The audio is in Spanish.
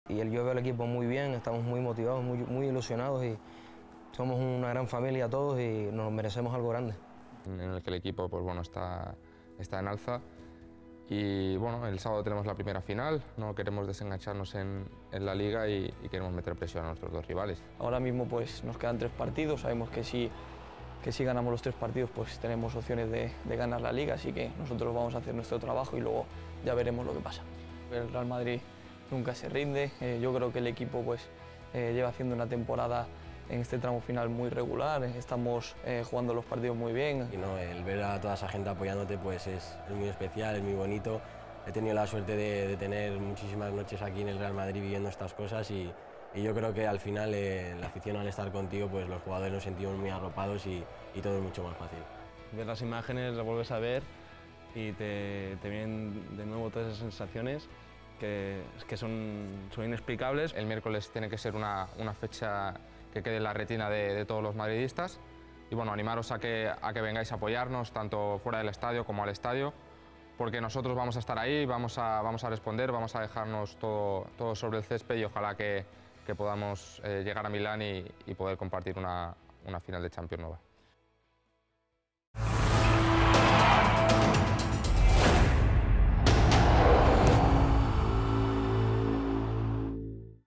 yo veo al equipo muy bien, estamos muy motivados, muy ilusionados y somos una gran familia todos y nos merecemos algo grande. En el que el equipo pues, bueno, está en alza y bueno, el sábado tenemos la primera final, no queremos desengancharnos en la liga y queremos meter presión a nuestros dos rivales. Ahora mismo pues, nos quedan 3 partidos, sabemos que si ganamos los 3 partidos pues tenemos opciones de ganar la liga, así que nosotros vamos a hacer nuestro trabajo y luego ya veremos lo que pasa. El Real Madrid nunca se rinde, yo creo que el equipo pues, lleva haciendo una temporada en este tramo final muy regular, estamos jugando los partidos muy bien. Y no, el ver a toda esa gente apoyándote pues es muy especial, es muy bonito. He tenido la suerte de tener muchísimas noches aquí en el Real Madrid viviendo estas cosas y yo creo que al final la afición al estar contigo, pues los jugadores nos sentimos muy arropados y todo es mucho más fácil. Ver las imágenes, las vuelves a ver y te vienen de nuevo todas esas sensaciones que son inexplicables. El miércoles tiene que ser una fecha que quede en la retina de todos los madridistas y bueno, animaros a que vengáis a apoyarnos tanto fuera del estadio como al estadio, porque nosotros vamos a estar ahí, vamos a responder, vamos a dejarnos todo sobre el césped y ojalá que podamos llegar a Milán y poder compartir una final de Champions nueva.